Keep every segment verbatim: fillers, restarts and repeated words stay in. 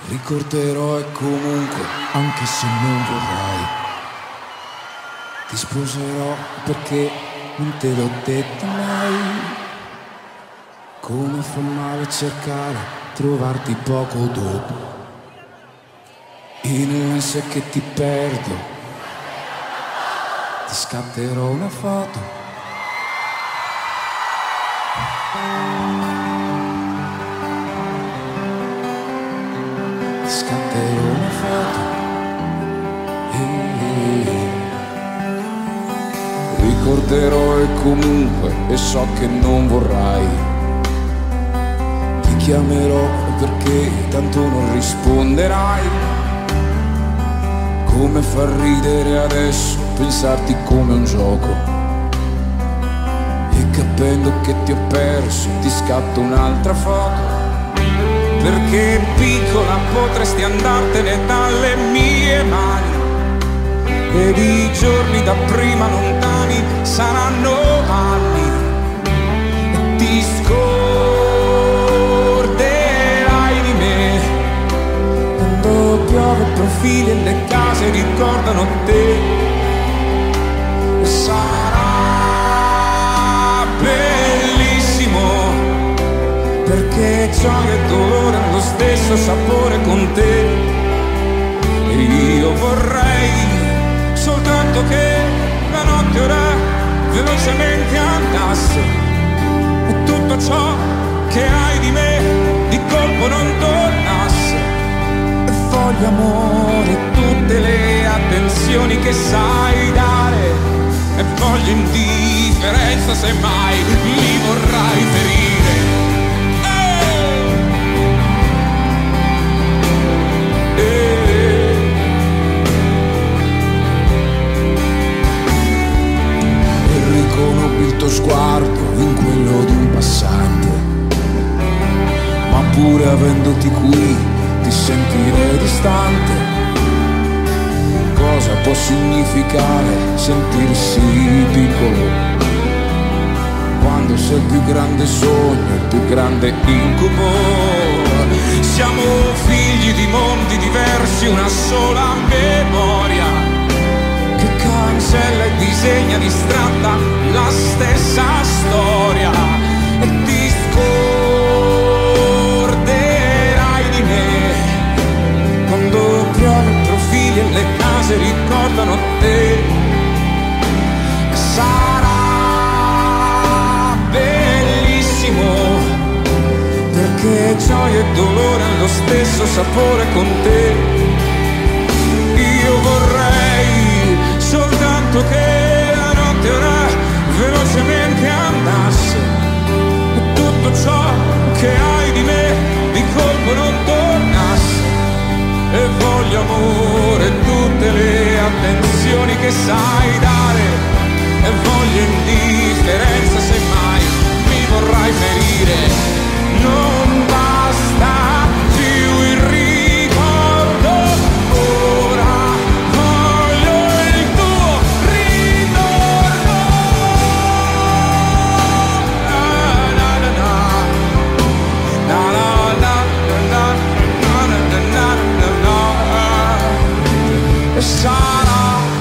Ricorderò e comunque, anche se non vorrai, ti sposerò perché non te l'ho detto mai. Come fa male cercare, trovarti poco dopo, in ansia che ti perdo, ti scatterò una foto. Scatterò una foto e ricorderò e comunque, e so che non vorrai, ti chiamerò perché tanto non risponderai. Come far ridere adesso pensarti come un gioco, e capendo che ti ho perso ti scatto un'altra foto. Perché piccola potresti andartene dalle mie mani, ed i giorni da prima lontani saranno anni, e ti scorderai di me. Quando piove profili e le case ricordano te, e sarà bellissimo, perché gioia e dolore hanno lo stesso sapore con te. E io vorrei soltanto che la notte ora velocemente andasse, e tutto ciò che hai di me di colpo non tornasse. E voglio amore, tutte le attenzioni che sai dare, e voglio indifferenza se mai mi vorrai ferire. Riconobbi il tuo sguardo in quello di un passante, ma pure avendoti qui ti sentirei distante. Cosa può significare sentirsi piccolo, quando sei il più grande sogno, il più grande incubo? Siamo figli di mondi diversi, una sola memoria che cancella e disegna distratta la stessa storia. E ti scorderai di me quando piove i profili e le case ricordano te. E sarà bellissimo, perché gioia e dolore hanno lo stesso sapore con te. Io vorrei soltanto che la notte ora velocemente andasse, e tutto ciò che hai di me di colpo non tornasse. E voglio amore, tutte le attenzioni che sai dare, e voglio indifferenza se mai mi vorrai ferire. Non basta più il ricordo, ora voglio il tuo ritorno. Na na na na, na na na na, na na na na na. E sarà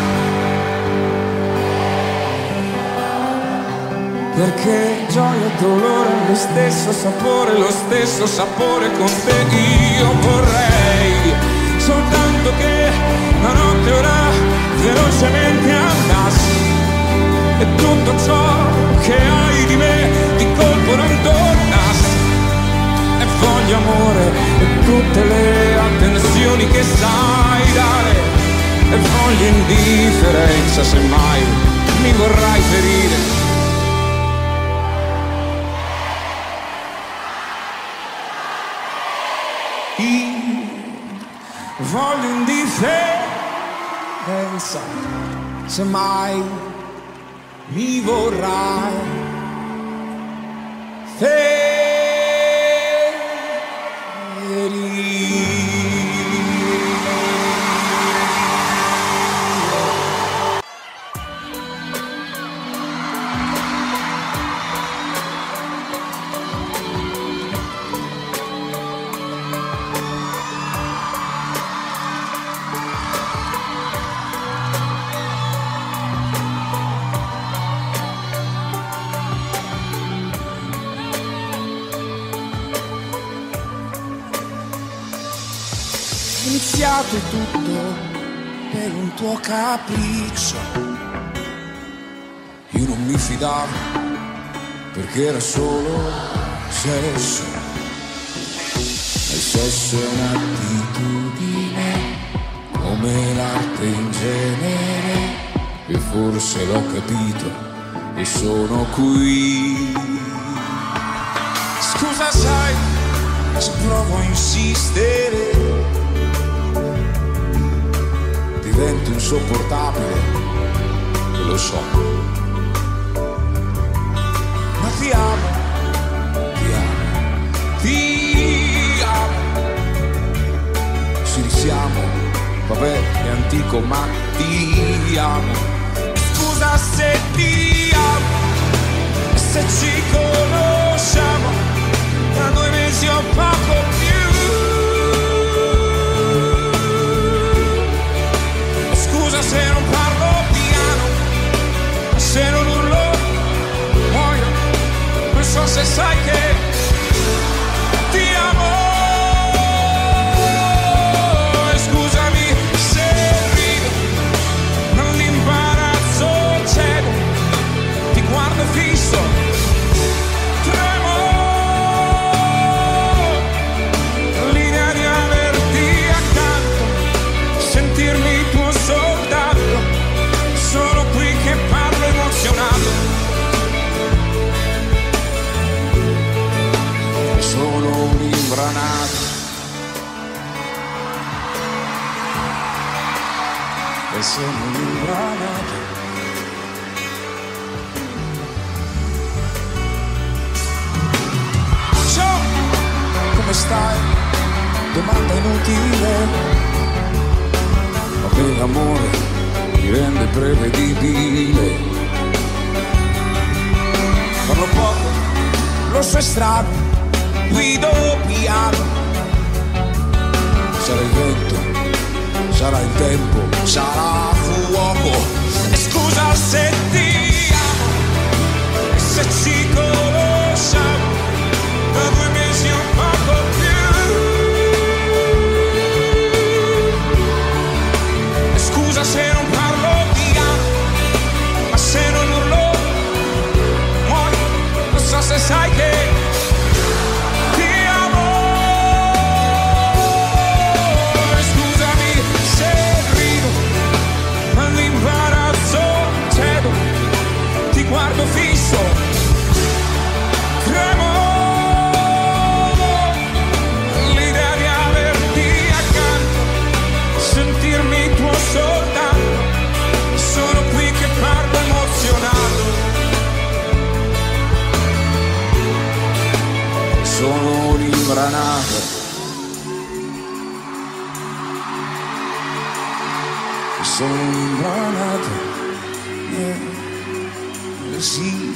perché gioia e dolore hanno lo stesso sapore, lo stesso sapore con te. Io vorrei soltanto che la notte ora velocemente andasse, e tutto ciò che hai di me di colpo non tornasse. E voglio amore, e tutte le attenzioni che sai dare, e voglio indifferenza se mai mi vorrai ferire. Voglio indifferenza se mai mi vorrai ferire. È iniziato tutto per un tuo capriccio. Io non mi fidavo perché era solo sesso. Il sesso è un'attitudine come l'arte in genere, e forse l'ho capito e sono qui. Scusa, sai, se provo a insistere divento insopportabile, lo so, ma ti amo, ti amo, ti amo. Ci risiamo, vabbè, è antico, ma ti amo. Scusa se ti amo, se ci conosciamo da due mesi o poco più. Scusa se non parlo piano, se non urlo muoio, non so se sai che ti amo. E scusami se rido, nell'imbarazzo cedo, ti guardo fisso, tremo, l'idea di averti accanto, sentirmi tuo soldato, sono qui che parlo emozionato. Sono un imbranato e sono un imbranato. Ciao, come stai? Domanda inutile. Ma per l'amore mi rende prevedibile. Parlo poco, lo so, è strano, guido piano. Sarà il vento, sarà il tempo, sarà fuoco. E scusa se ti amo, se ci conosciamo da due mesi o poco più. E scusa se non parlo piano, ma se non urlo muoio, non so se sai che guardo fisso, tremo, l'idea di averti accanto, sentirmi tuo soldato, sono qui che parlo emozionato. Sono un imbranato, sono un imbranato, yeah. Sì,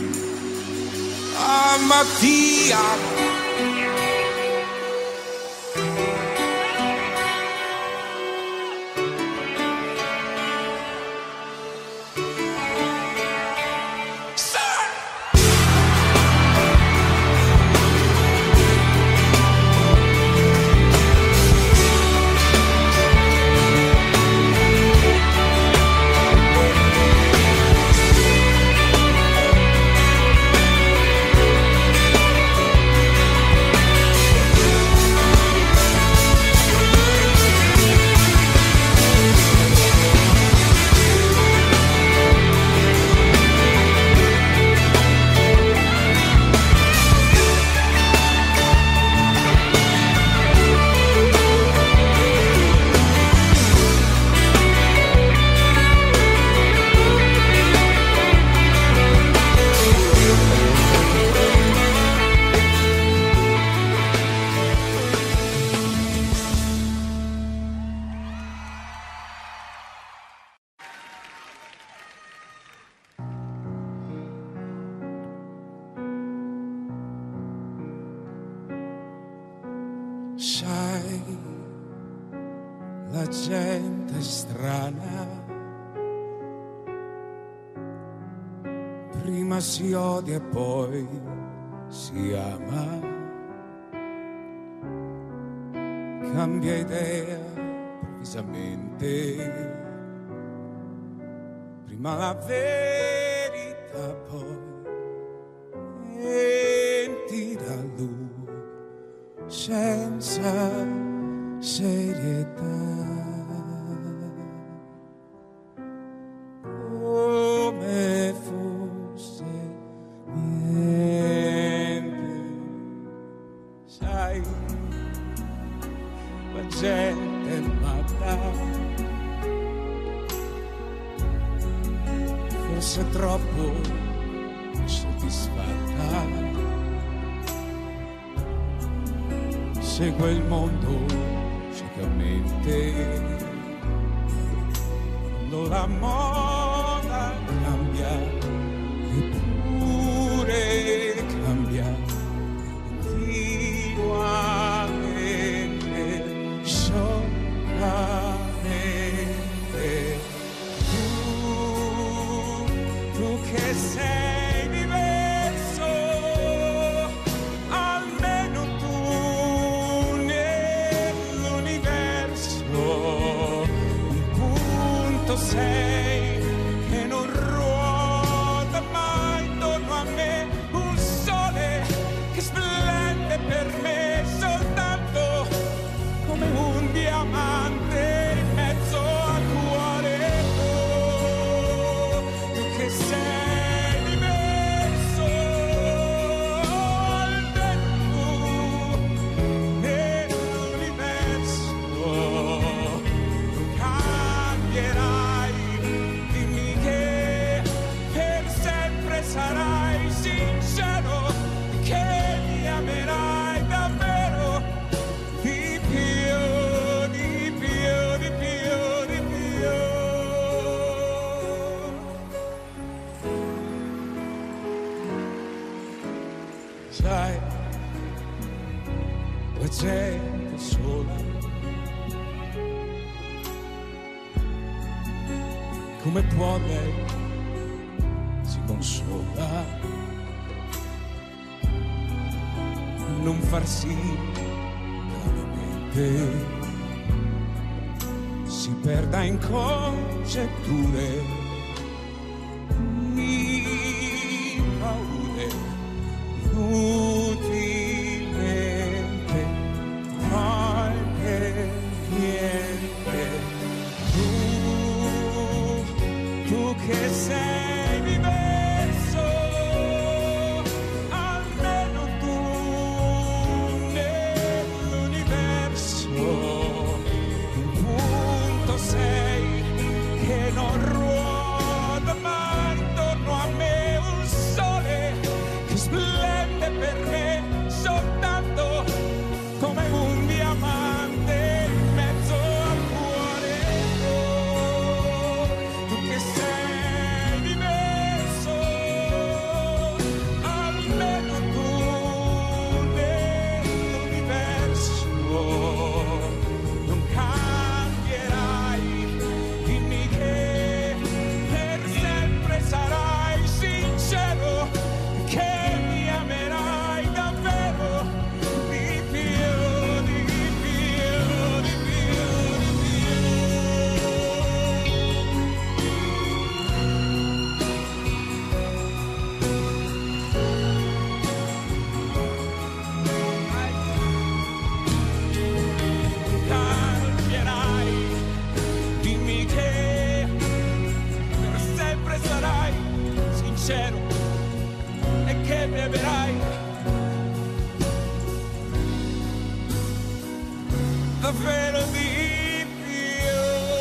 ah, ma ti amo. Sai, la gente è strana, prima si odia e poi si ama. cambia idea improvvisamente. Prima la verità, poi enti da lui senza serietà. Come fosse niente, sai, la gente è matta, forse troppo soddisfatta, segue il mondo ciecamente. Quando la moda cambia, eppure cambia continuamente, sciocamente. Tu, tu che sei diverso, almeno tu nell'universo, un punto sei che non ruota mai intorno a me, un sole che splende per me soltanto come un diamante in mezzo al cuore. Oh, tu che sei diverso, almeno tu nell'universo, non cambierai, dimmi che per sempre sarai sincero, che mi amerai davvero di più, di più, di più, di più. Sai, la gente sola, come può lei si consola non far sì che la mente si perda in congetture, in paure, inutilmente, poi che niente. Tu, tu che sei diverso, almeno tu nell'universo, un punto sei che non ruota mai intorno a me, un sole che splende per me soltanto come un diamante in mezzo al cuore. Oh, tu che sei diverso, almeno tu nell'universo, non cambierai, dimmi che per sempre sarai sincero, che mi amerai davvero di più, di più, di più, di più. Cambierai, dimmi che per sempre sarai sincero e che mi amerai davvero di più.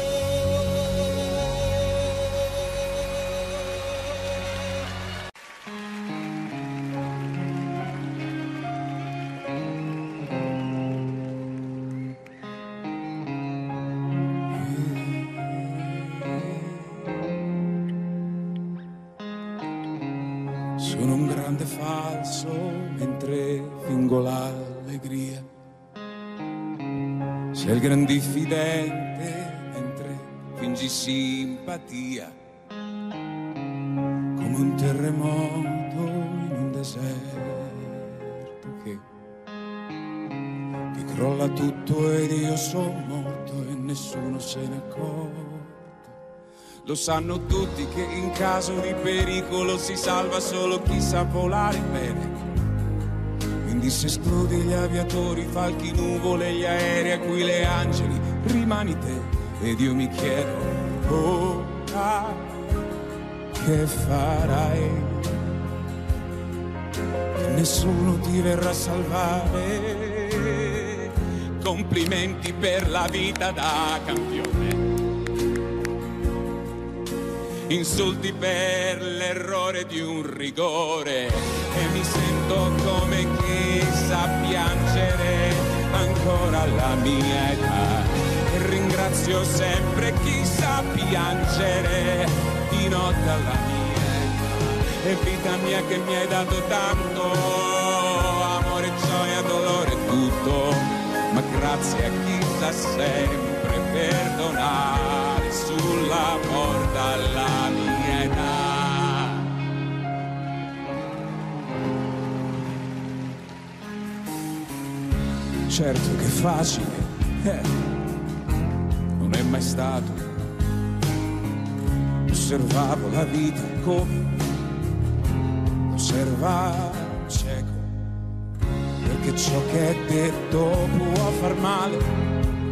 Sono un grande falso mentre fingo l'allegria, sei il gran diffidente mentre fingi simpatia, come un terremoto in un deserto che, che crolla tutto ed io sono morto e nessuno se ne accorge. Lo sanno tutti che in caso di pericolo si salva solo chi sa volare bene. Quindi se escludi gli aviatori, falchi, nuvole, gli aerei a cui le angeli, rimani te. Ed io mi chiedo, ora che farai? Che nessuno ti verrà a salvare. Complimenti per la vita da campione. Insulti per l'errore di un rigore e mi sento come chi sa piangere ancora alla mia età e ringrazio sempre chi sa piangere di notte alla mia età. E vita mia che mi hai dato tanto, amore, gioia, dolore, tutto, ma grazie a chi sa sempre perdonare sulla porta alla mia età. Certo che facile, eh, non è mai stato. Osservavo la vita come osserva un cieco, perché ciò che è detto può far male,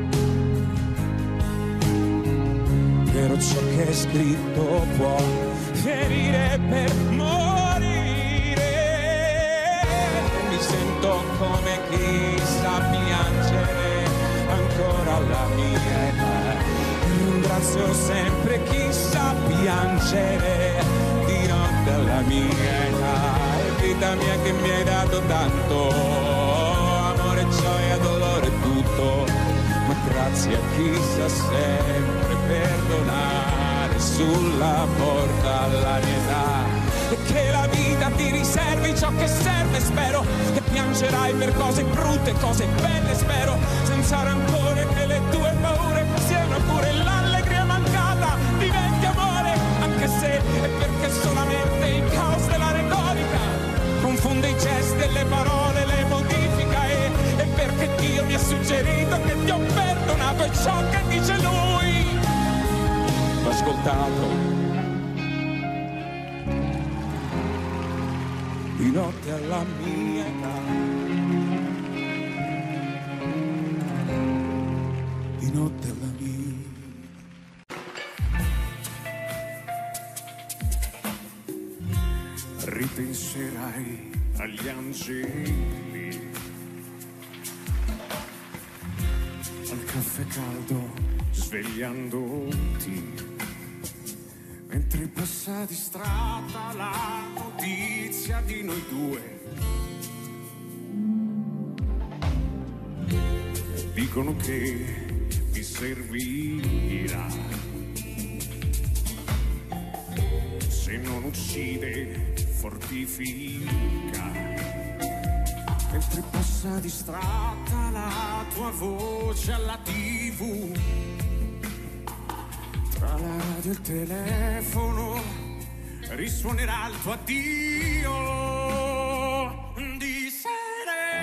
però ciò che è scritto può ferire per morire. Mi sento come chi sa piangere ancora alla mia età. Ringrazio sempre chi sa piangere di notte alla mia età. E vita mia che mi hai dato tanto, amore, gioia, dolore, tutto, ma grazie a chi sa sempre perdonare sulla porta alla mia età. E che la vita ti riservi ciò che serve, spero, che piangerai per cose brutte, cose belle, spero, senza rancore, che le tue paure siano pure l'allegria mancata diventi amore, anche se è perché solamente il caos della retorica confonde i gesti e le parole, le modifica, e, e perché Dio mi ha suggerito che ti ho perdonato e ciò che dice Lui l'ho ascoltato di notte alla mia età, di notte alla mia. Ripenserai agli angeli, al caffè caldo svegliandoti, mentre passa di strada la notizia di noi due. Dicono che mi servirà, se non uccide fortifica. Mentre passa di strada la tua voce alla tivù, tra la radio e il telefono risuonerà il tuo addio di sere.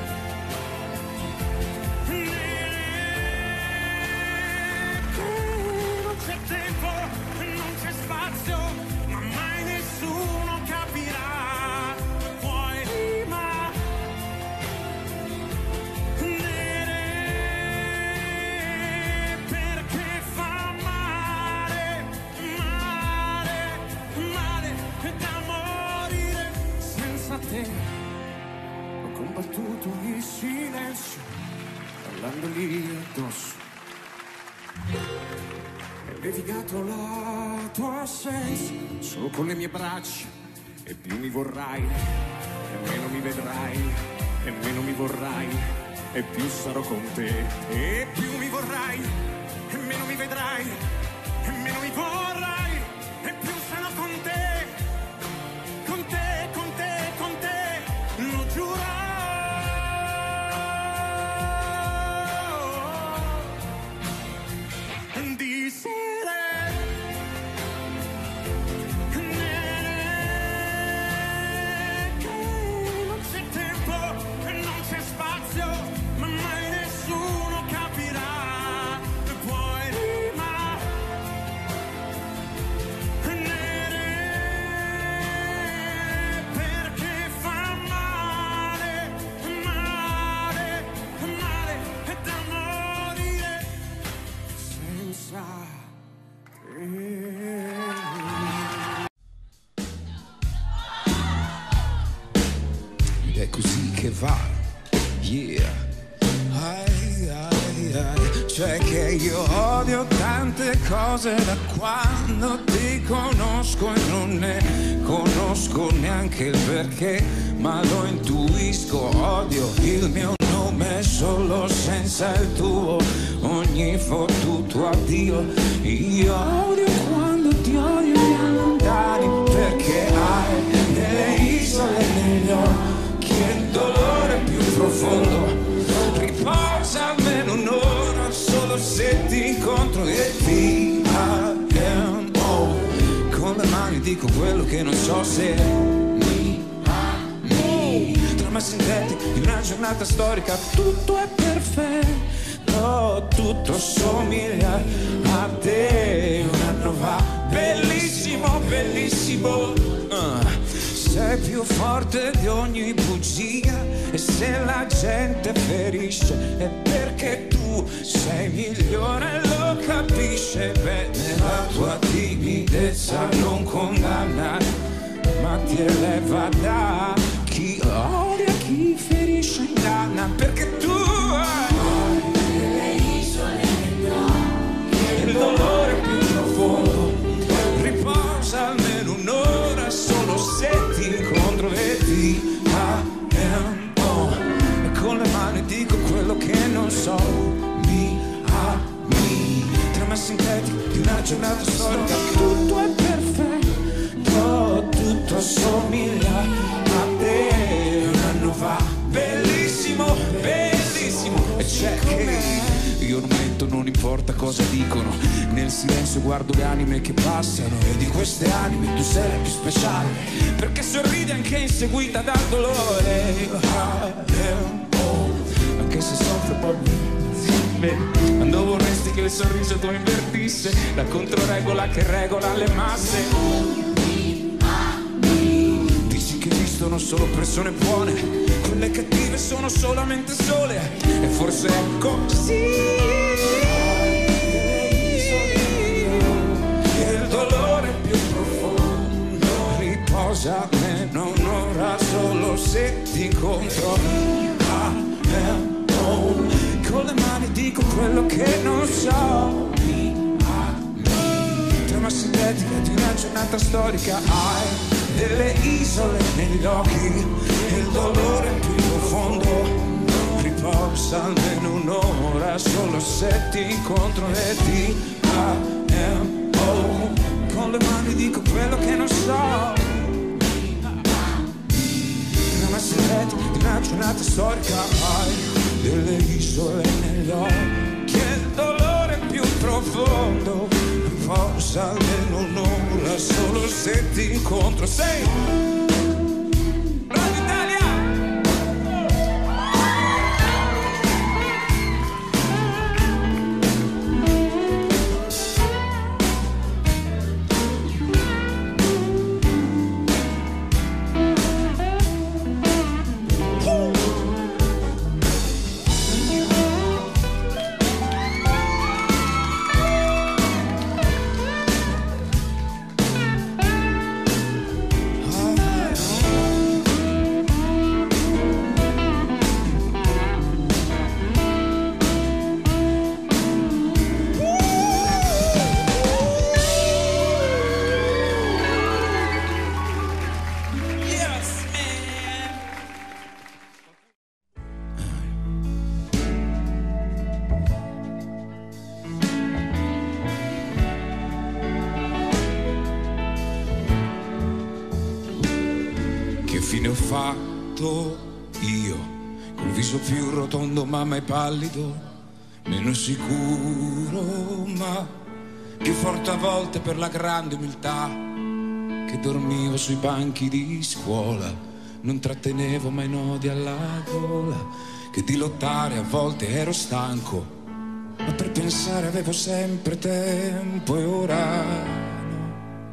Non c'è tempo, non c'è spazio, ma mai nessuno capirà. Poi rima nere, perché fa male, male, male da morire senza te. Ho combattuto il silenzio parlandogli addosso, e levigato la tua assenza solo con le mie braccia. E più mi vorrai e meno mi vedrai, e meno mi vorrai e più sarò con te. E più mi vorrai e meno mi vedrai, e meno mi vorrai e più sarò con te. Con te, con te, con te, lo giuro. Di sere non c'è tempo e non c'è spazio, ma mai va, yeah. Ai, ai, ai. Cioè che io odio tante cose da quando ti conosco e non ne conosco neanche il perché, ma lo intuisco. Odio il mio nome solo senza il tuo, ogni fottuto addio. Io odio quando ti odio gli lontani, perché hai delle isole negli occhi e il dolore più profondo riposa almeno un'ora solo se ti incontro e ti amo. Con le mani dico quello che non so se mi ami. Trama sintetica di una giornata storica, tutto è perfetto, tutto somiglia a te. Un anno va, bellissimo, bellissimo. uh. Sei più forte di ogni bugia e se la gente ferisce è perché tu sei migliore e lo capisce bene. La tua timidezza non condanna, ma ti eleva da chi odia, chi ferisce inganna, perché tu hai delle isole negli occhi e il dolore più profondo riposa almeno un'ora solo se ti incontro e ti amo. E con le mani dico quello che non so, mi ami. Trama sintetica di una giornata storica, tutto è perfetto, tutto assomiglia a te. Un anno fa, bellissimo, bellissimo. E c'è che io non metto, non importa cosa dicono, nel silenzio guardo le anime che passano e di queste anime tu sei la più speciale, perché sorridi anche inseguita dal dolore. Anche se soffro poi quando vorresti che il sorriso tu invertisse la controregola che regola le masse. Dici che esistono solo persone buone, quelle cattive sono solamente sole, e forse è così. Il dolore più profondo riposa almeno un'ora solo se ti incontro. Ah, eh, oh. Con le mani dico quello che non so. Mi ami. Trama sintetica di una giornata storica. Hai delle isole negli occhi e il dolore più profondo riposa almeno un'ora solo se ti incontro e ti amo. Con le mani dico quello che non so. Trama sintetica di una giornata storica. Hai delle isole negli occhi e il dolore più profondo riposa almeno un'ora solo se ti incontro. Sei Radio Italia. Io, col viso più rotondo ma mai pallido, meno sicuro ma più forte a volte per la grande umiltà, che dormivo sui banchi di scuola, non trattenevo mai nodi alla gola, che di lottare a volte ero stanco, ma per pensare avevo sempre tempo e ora no.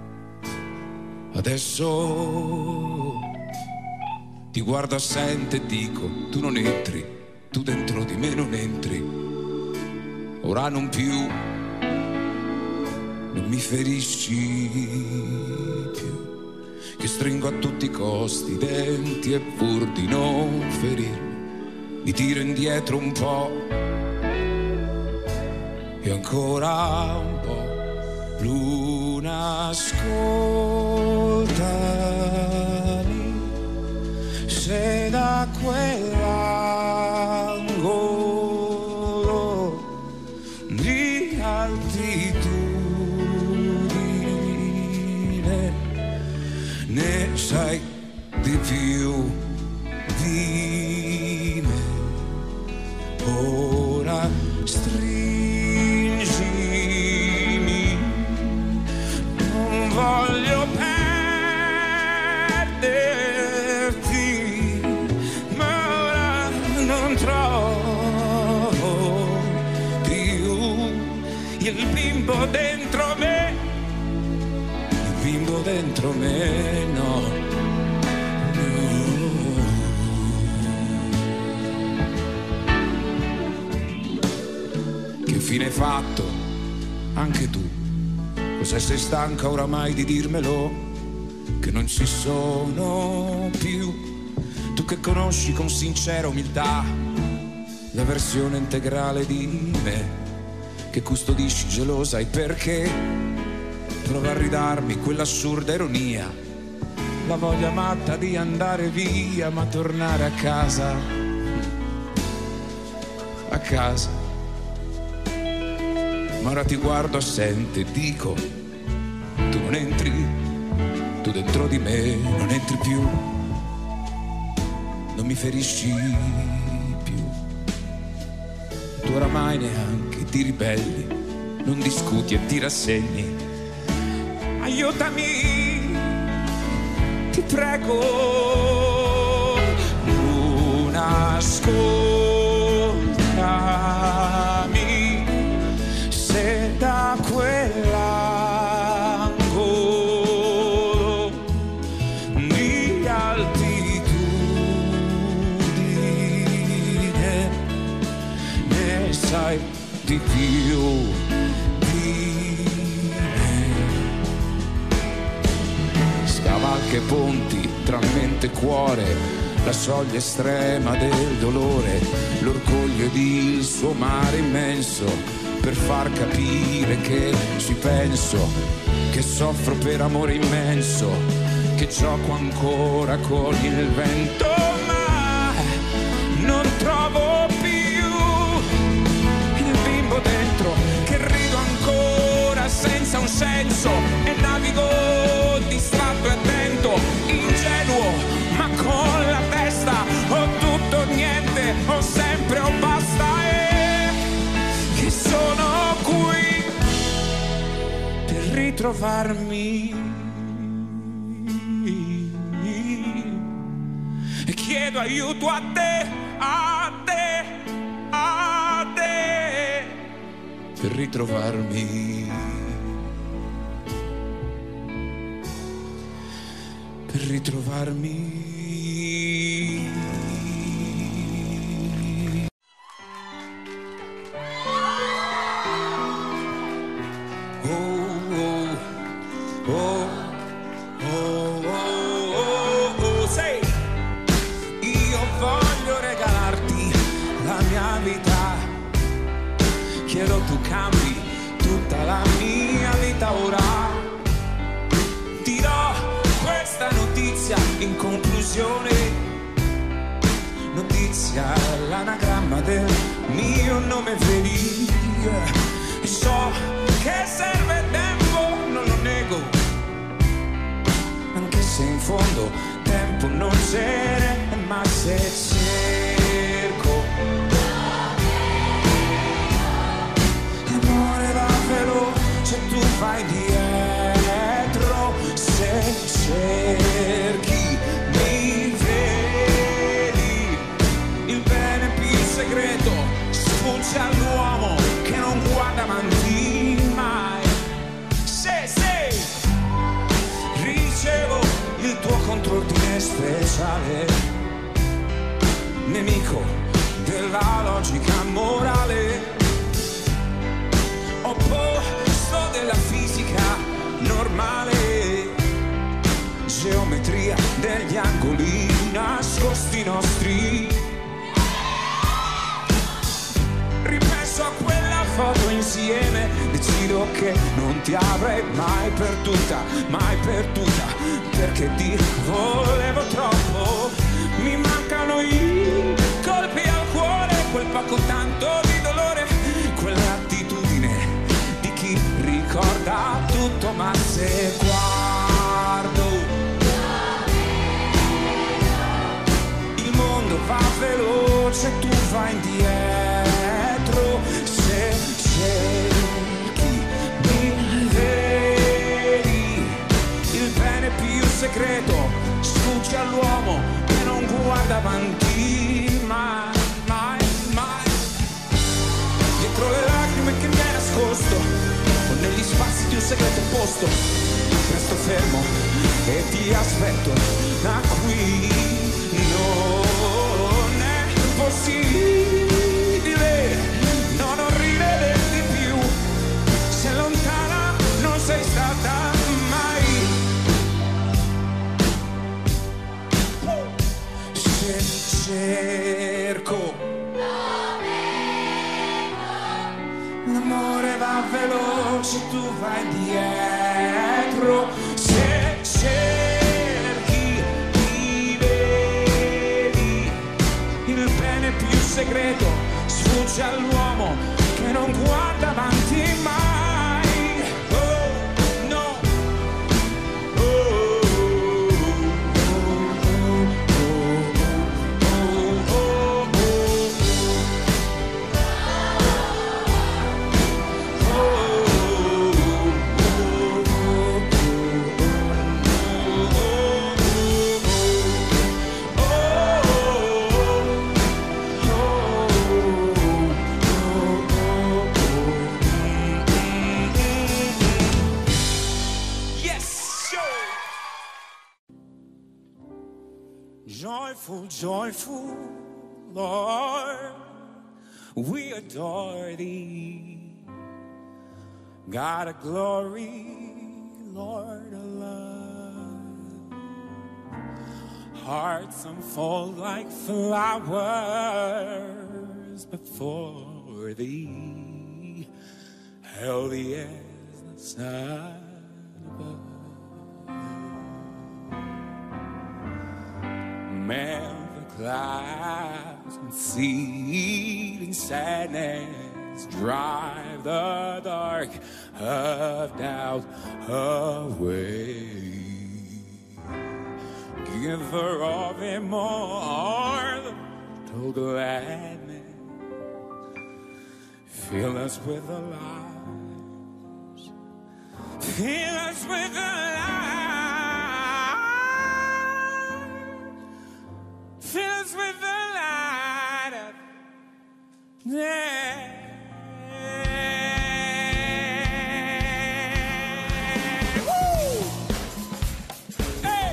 Adesso ti guardo assente e dico, tu non entri, tu dentro di me non entri. Ora non più, non mi ferisci più. che stringo a tutti i costi i denti e pur di non ferirmi mi tiro indietro un po' e ancora un po'. Luna, ascoltami, se da quell'angolo di altitudine ne sai di più di me. Ora stringimi, non voglio perderti, ma ora non trovo più il bimbo dentro me, il bimbo dentro me, no. Che fine hai fatto? Anche tu. Cosa sei stanca oramai di dirmelo? Che non ci sono più. Tu che conosci con sincera umiltà la versione integrale di me, che custodisci gelosa e perché prova a ridarmi quell'assurda ironia, la voglia matta di andare via ma tornare a casa, a casa. Ma ora ti guardo assente e dico, tu non entri, tu dentro di me non entri più, non mi ferisci più. Tu oramai neanche ti ribelli, non discuti e ti rassegni. Aiutami, ti prego, Luna, ascoltami, se da quell'angolo di altitudine ne sai di più di me. Scavalca i ponti tra mente e cuore, la soglia estrema del dolore, l'orgoglio ed il suo mare immenso, per far capire che ci penso, che soffro per amore immenso, che gioco ancora con il vento, ma non trovo più il bimbo dentro, che rido ancora senza un senso e navigo distratto e attento, ingenuo ma con la testa, ho tutto o niente, ho sempre o basta, e che sono qui per ritrovarmi e chiedo aiuto a te, a te, a te per ritrovarmi, per ritrovarmi. Chiedo tu cambi tutta la mia vita ora. Ti do questa notizia in conclusione, notizia l'anagramma del mio nome, vedi. E so che serve tempo, non lo nego, anche se in fondo tempo non c'è, ma se cerco veloce tu vai dietro, se cerchi mi vedi, il bene più segreto sfugge all'uomo che non guarda avanti mai. Se, se ricevo il tuo contrordine speciale, nemico della logica morale, opposto della fisica normale, geometria foto insieme, decido che non ti avrei mai perduta, mai perduta, perché ti volevo troppo. Mi mancano i colpi al cuore, quel poco tanto di dolore, quell'attitudine di chi ricorda tutto, ma se guardo il mondo va veloce, tu vai indietro, se cerchi mi vedi, il bene più segreto sfugge all'uomo che non guarda avanti mai, mai, mai. Dietro le lacrime che mi hai nascosto, o negli spazi di un segreto posto, resto fermo e ti aspetto da qui. Non è possibile, no, non ridere di più, se lontana non sei stata mai. Se cerco l'amore va veloce, tu vai dietro, se cerchi mi vedi, il bene più segreto sfugge all'uomo che non guarda avanti mai. Oh no, oh, oh, oh, oh, oh, joyful, joyful, Lord, we adore thee. God of glory, Lord of love. Hearts unfold like flowers before thee, healthy as the sun above. Melt the clouds, exceeding sadness, drive the dark of doubt away. Giver of immortal gladness, fill us with the light, fill us with the light. Fill us with the light of day. Woo! Hey!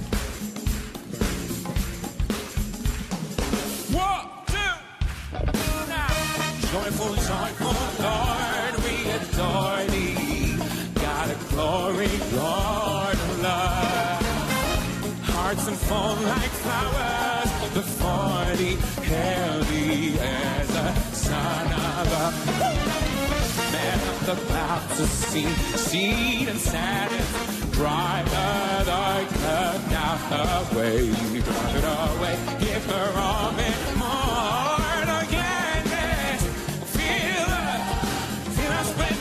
One, two, now. Joyful, joyful Lord, we adore thee. God of glory, Lord of love. Hearts unfold like flowers before thee, healthy as the son of a man of the clouds to see, seed and sadness, drive the dark cloud now away, drive it away, give her all it more again, feel us, feel us with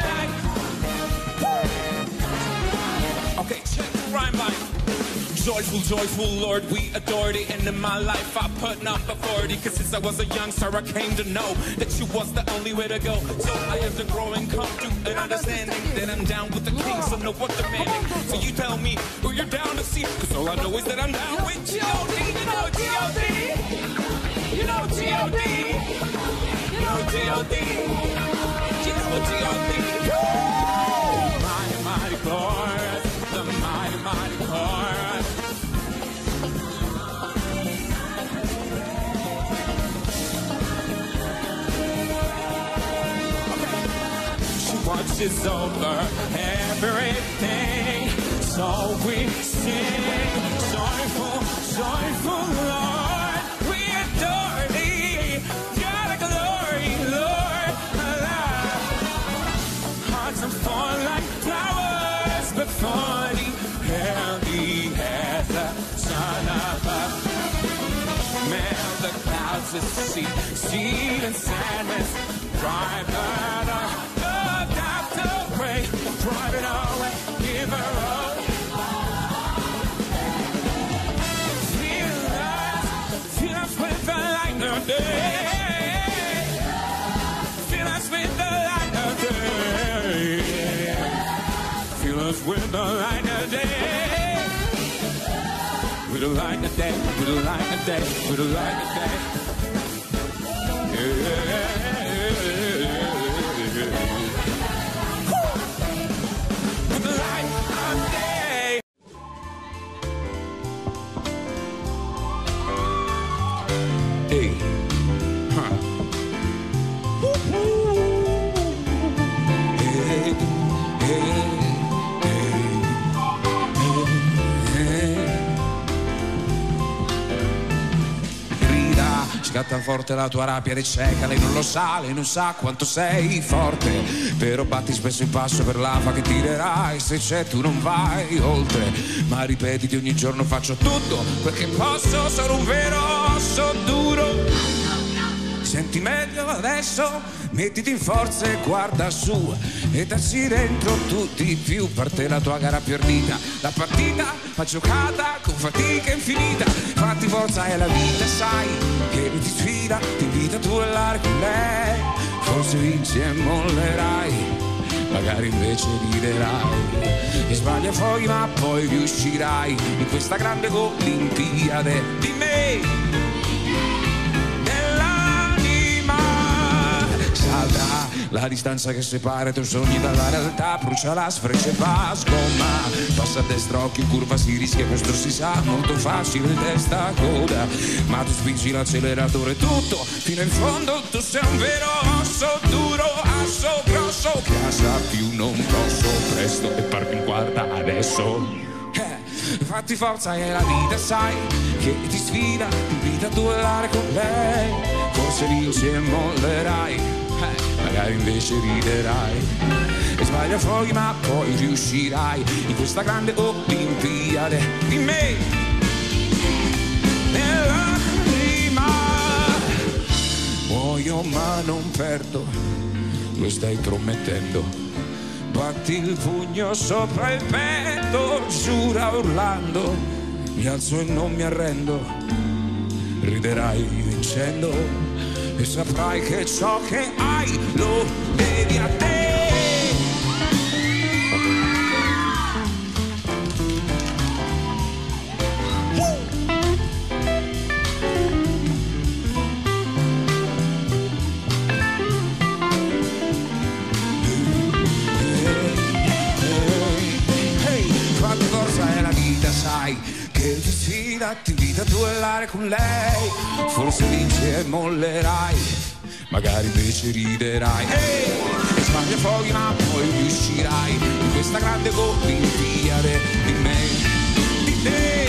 the light. Okay, check the rhyme line. Joyful, joyful Lord, we adore thee. And in my life I put number forty, cause since I was a youngster I came to know that you was the only way to go. So I have to grow and come to an understanding that I'm down with the king, so know what demanding. So you tell me who you're down to see, cause all I know is that I'm down with G O D. You know G O D, you know G O D, you know G O D, you know G O D. Mighty, mighty chorus, the mighty, mighty chorus. Watches over everything, so we sing, joyful, joyful Lord, we adore thee, God of glory, Lord, alive. ecstasy, seed and sadness, drive her the doctor pray, drive it away, give her up. Feel us, feel us with the light of day, feel us with the light of day, feel us with the light of day. With a light of day, with a light of day, with a light of day. Yeah, yeah, yeah. With a light of day. Hey, huh. Hey, hey. Scatta forte la tua rabbia ed è cieca, lei non lo sa, lei non sa quanto sei forte, però batti spesso il passo per l'afa che tirerai, se c'è tu non vai oltre, ma ripetiti ogni giorno faccio tutto perché posso, sono un vero osso duro. Senti meglio adesso, mettiti in forza e guarda su e dacci dentro tutti di più. Parte la tua gara perdita, la partita va giocata con fatica infinita. Fatti forza è la vita, sai che ti sfida, ti invita a duellare con lei. Forse vinci e mollerai, magari invece riderai. E sbaglia poi ma poi riuscirai in questa grande Olimpiade di me. Salta la distanza che separa i tuoi sogni dalla realtà, brucia la sfreccia e va, sgomma, passa a destra, occhio in curva, si rischia, questo si sa, molto facile, testa a coda, ma tu spingi l'acceleratore tutto, fino in fondo, tu sei un vero osso duro, asso grosso, che asa più non posso, presto e parti in quarta adesso. Eh, fatti forza e la vita sai che ti sfida, ti invita a duellare con lei, forse vinci e mollerai. Eh, magari invece riderai e sbaglia fuori ma poi riuscirai in questa grande Olimpiade di me. Nell'anima muoio ma non perdo, lo stai promettendo, batti il pugno sopra il petto, giura urlando, mi alzo e non mi arrendo, riderai vincendo. E saprai che ciò che hai lo devi a te. Uh! Hey, quante forza è la vita, sai che ti sfida, ti invita a duellare con lei, forse vinci e mollerai, magari invece riderai. Hey! E sbaglia poi ma poi riuscirai in questa grande Olimpiade di me, di te.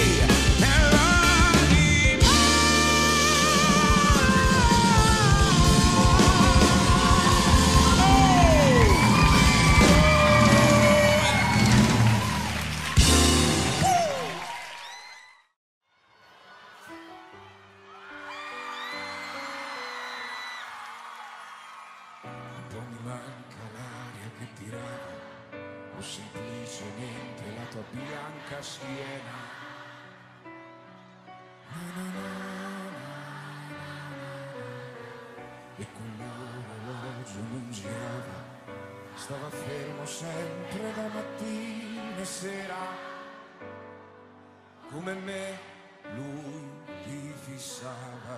O semplicemente la tua bianca schiena. Na, na, na, na, na. E con l'orologio non girava, stava fermo sempre da mattina e sera. Come me lui ti fissava.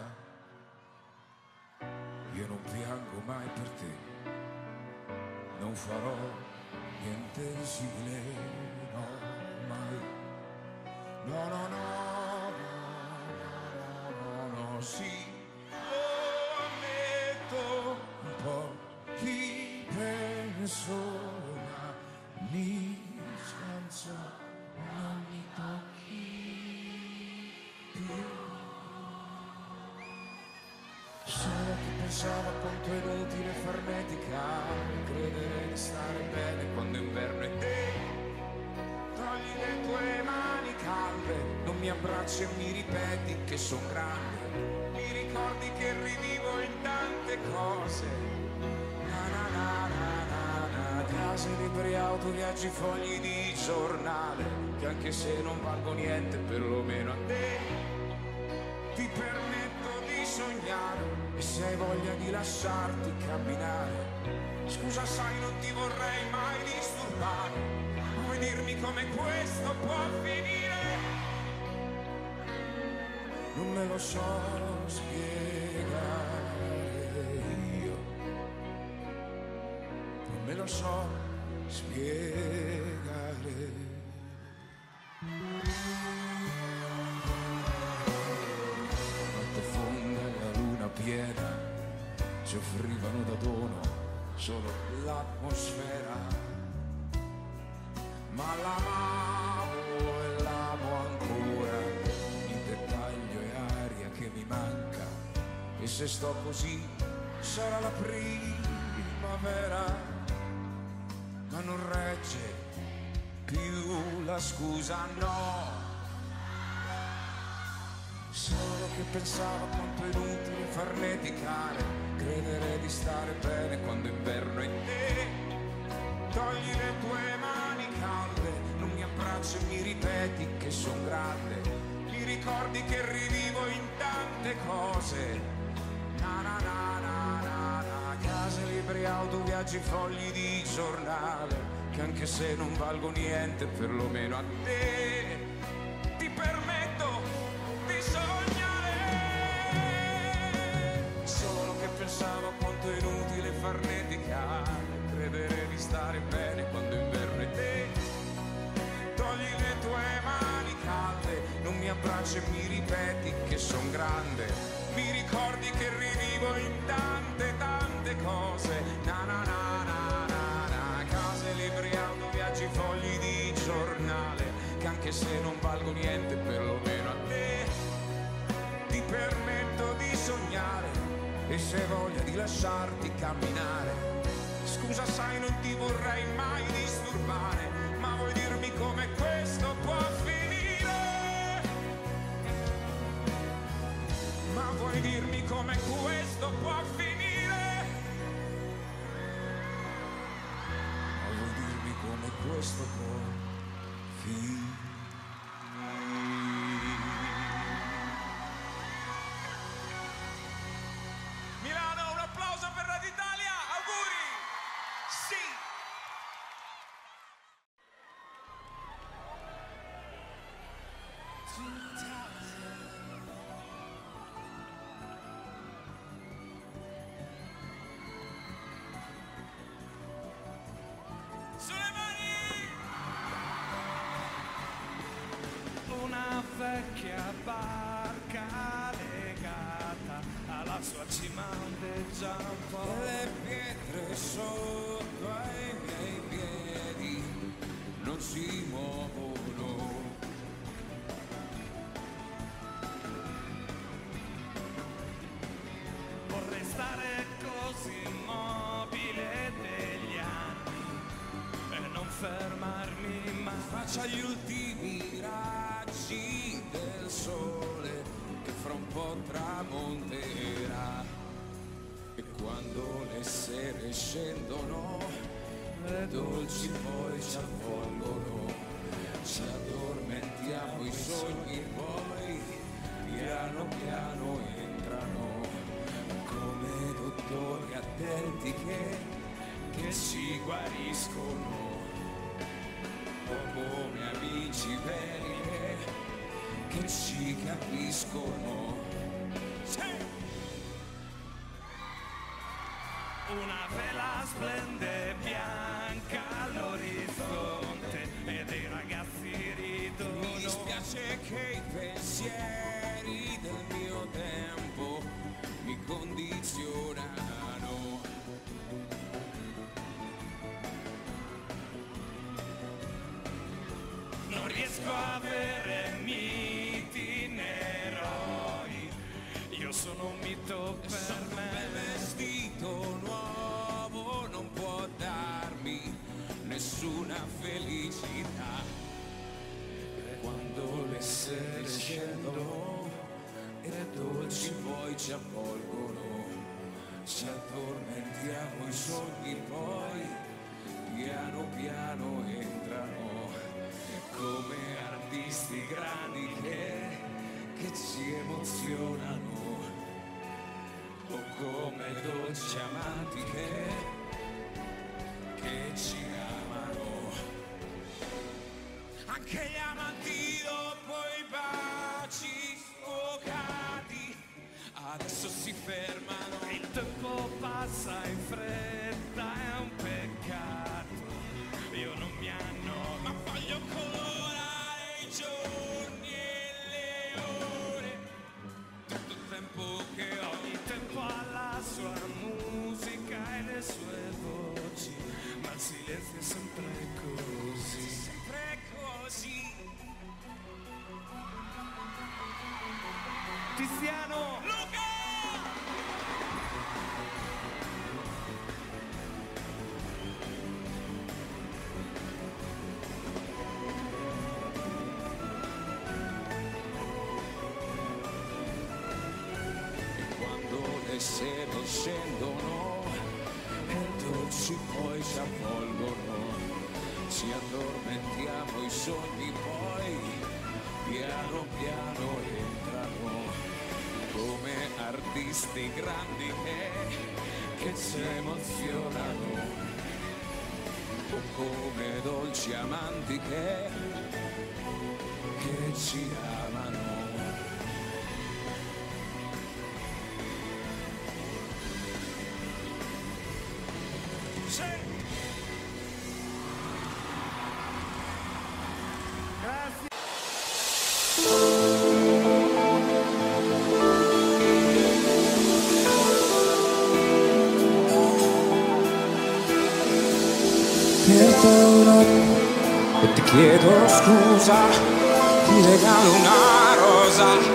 Io non piango mai per te, non farò niente di simile, no, mai. No, no, no, no, no, no, no, sì, lo ammetto, un po' di persona mi scanso, non mi tocchi più. Solo chi pensava quanto è inutile farnetica, credere di stare bene quando inverno è te. Togli le tue mani calde, non mi abbracci e mi ripeti che son grande. Mi ricordo ricordi che rivivo in tante cose. Na na na na na na. Case, libri, auto, viaggi, fogli di giornale, che anche se non valgo niente, perlomeno a te ti permetto di sognare. E se hai voglia di lasciarti camminare, scusa sai non ti vorrei mai disturbare, vuoi dirmi come questo può finire? Non me lo so spiegare io, non me lo so spiegare. Notte fonda e la luna piena ci offrivano da dono solo l'atmosfera, ma l'amavo e l'amo ancora, ogni dettaglio e aria che mi manca, e se sto così sarà la primavera, ma non regge più la scusa, no. Solo che pensavo quanto è inutile farneticare, credere di stare bene quando inverno è te. Togli le tue mani calde, non mi abbracci e mi ripeti che son grande. Mi ricordi che rivivo in tante cose. Na na na na na na. Case, libri, auto, viaggi, fogli di giornale, che anche se non valgo niente, perlomeno a te ti permetto di sognare. Solo che pensavo a quanto è inutile farneticare, credere di stare bene quando inverno è te. Togli le tue mani calde, non mi abbracci e mi ripeti che son grande. Mi ricordi che rivivo in tante tante cose. Na na na na na na. Case, libri, auto, viaggi, fogli di giornale, che anche se non valgo niente, perlomeno a te ti permetto di sognare. E se hai voglia di lasciarti camminare, scusa sai non ti vorrei mai disturbare, ma vuoi dirmi come questo può finire? Ma vuoi dirmi come questo può finire? Ma vuoi dirmi come questo può finire? Milano, un applauso per Radio Italia, auguri! Sì! Una vecchia barca legata alla sua cima ondeggia un po'. E le pietre sotto ai miei piedi non si muovono. Vorrei stare così immobile degli anni e non fermarmi mai. Faccia gli ultimi raggi del sole che fra un po' tramonterà, e quando le sere scendono le dolci poi ci avvolgono, ci addormentiamo, i sogni poi piano piano entrano come dottori attenti che, che ci guariscono. Come amici veri che, che ci capiscono. Sì! Una vela splende bianca all'orizzonte e dei ragazzi ridono. Mi dispiace che i pensieri del mio tempo mi condizionano. Non riesco a avere miti né eroi, io sono un mito per Sono me. un bel vestito nuovo non può darmi nessuna felicità. Quando le sere scendono e le dolci poi ci avvolgono, ci addormentiamo, i sogni poi piano piano entrano come artisti grandi che, che ci emozionano, o come dolci amanti che, che ci amano. Anche gli amanti dopo i baci sfocati adesso si fermano. Il tempo passa in fretta, è un peccato. Io non mi annoio, ma voglio colorare i giorni e le ore. Tutto il tempo che ho, ogni tempo ha la sua musica e le sue voci, ma il silenzio è sempre così. sempre così. Tiziano, Luca! Le sere scendono e dolci poi si avvolgono, ci addormentiamo, i sogni poi piano piano entrano come artisti grandi che, che ci emozionano, o come dolci amanti che, che ci amano. grazie. Perdono e ti chiedo scusa, ti regalo una rosa.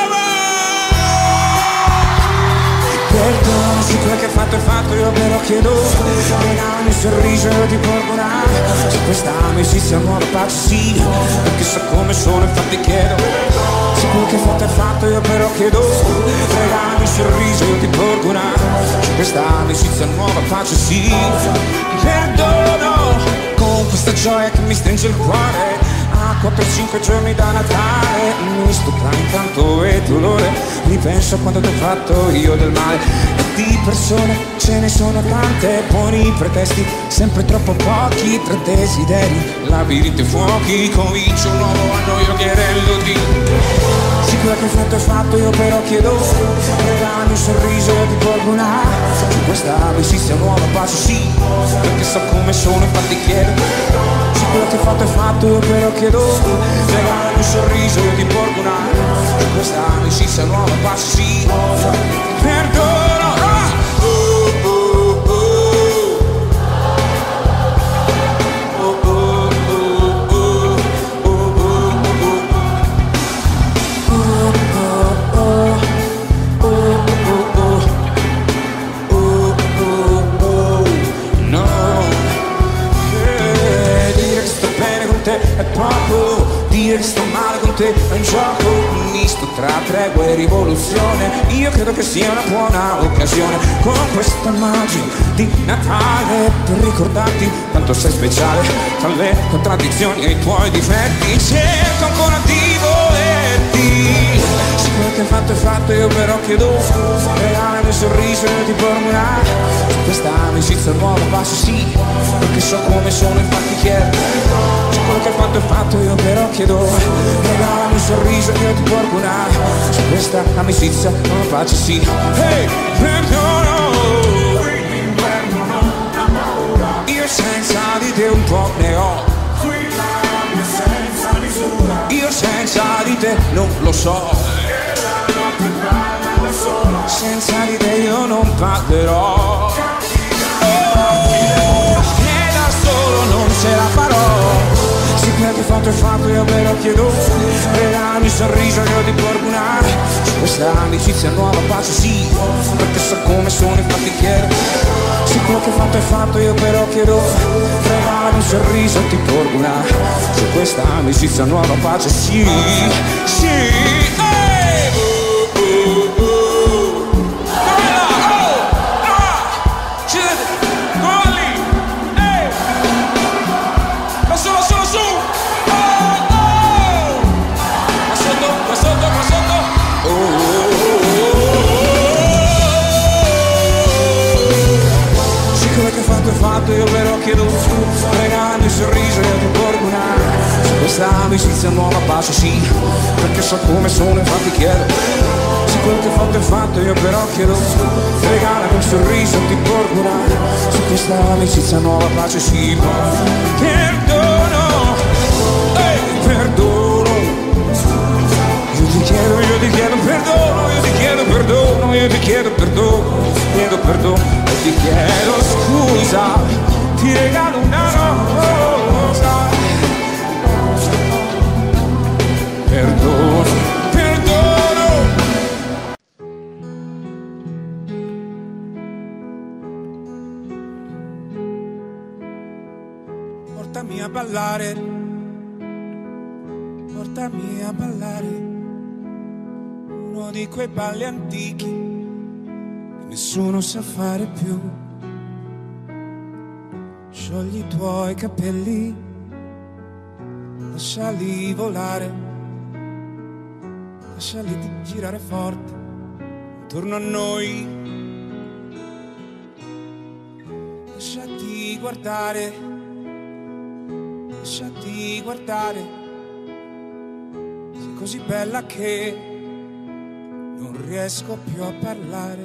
Perdono su quel che fatto è fatto, io però chiedo scusa. Regalami un sorriso e io ti porgo una. Su questa amicizia nuova pace sì, perché so come sono infatti chiedo. Su quel che fatto è fatto, io però chiedo scusa. Regalami un sorriso e io ti porgo una. Su questa amicizia nuova pace sì. Perdono con questa gioia che mi stringe il cuore. A quattro cinque giorni da Natale mi stucca intanto e dolore. Ripenso a quando ti ho fatto io del male. E di persone ce ne sono tante, buoni pretesti, sempre troppo pochi. Tra desideri, labirinti e fuochi, comincio un nuovo anno, io chiederlo di. Sì, quello che fatto è fatto, io però chiedo regalami un sorriso e ti porgo una. Su questa amicizia nuova pace sì, perché so come sono infatti chiedo. Sì, quello che fatto è fatto, io però chiedo regalami un sorriso e io ti porgo una. Su questa amicizia nuova pace sì, perdono. Ah! Oh, oh, oh. È poco, dire che sto male con te è un gioco, un misto tra tregua e rivoluzione. Io credo che sia una buona occasione con questa magia di Natale per ricordarti quanto sei speciale. Tra le contraddizioni e i tuoi difetti cerco ancora di volerti. Se quel che fatto è fatto, io però chiedo regalami un sorriso e ti porgo una. Su questa amicizia nuova passo sì, perché so come sono infatti chiedo. Quello che fatto è fatto, io però chiedo regalami un sorriso e io ti porgo una. Su questa amicizia non pace sì. Hey, perdono. Io senza di te un po' ne ho. Io senza di te non lo so. Senza di te io non parlerò. E da solo non ce la farò. Se quel che fatto è fatto, io però chiedo regalami un sorriso e io ti porgo una. Su questa amicizia nuova pace sì, perché so come sono infatti chiedo. Se quello che fatto è fatto, io però chiedo regalami un sorriso e ti porgo una. Su questa amicizia nuova pace sì, sì, hey! che ho fatto io però chiedo scusa, regalando il sorriso e ti porgo una. Su questa amicizia nuova pace sì, perché so come sono infatti chiedo. Se quello che ho fatto è fatto io però chiedo scusa, regalami un sorriso e ti porgo una. Su questa amicizia nuova pace sì, perdono, eh, perdono. Io ti chiedo, io ti chiedo perdono, io ti chiedo perdono, io ti chiedo perdono, chiedo perdono e ti chiedo scusa, ti regalo una rosa. Perdono, perdono. Portami a ballare, portami a ballare uno di quei balli antichi che nessuno sa fare più. Sciogli i tuoi capelli, lasciali volare, lasciali girare forte intorno a noi. Lasciati guardare, lasciati guardare, sei così bella che non riesco più a parlare.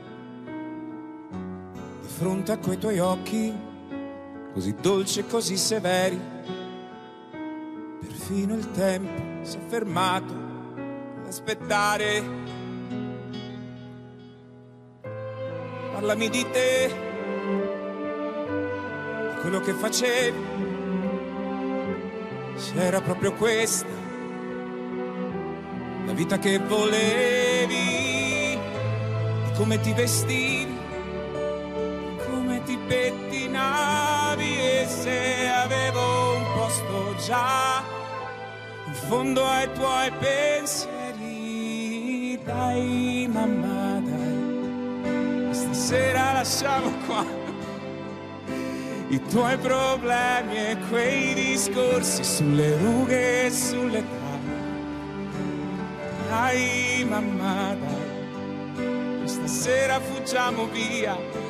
Di fronte a quei tuoi occhi, così dolci e così severi, perfino il tempo si è fermato ad aspettare. Parlami di te, di quello che facevi, se era proprio questa la vita che volevi, di come ti vestivi, di come ti pettinavi, e se avevo un posto già in fondo ai tuoi pensieri. Dai mamma, dai, stasera lasciamo qua i tuoi problemi e quei discorsi sulle rughe e sulle taglie. Dai mamma, dai, stasera fuggiamo via,